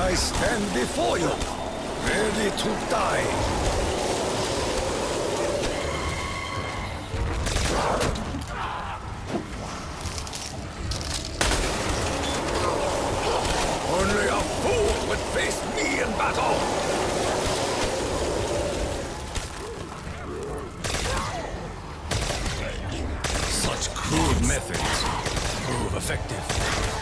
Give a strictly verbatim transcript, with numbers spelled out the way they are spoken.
I stand before you, ready to die. Only a fool would face me in battle! Such crude methods prove effective.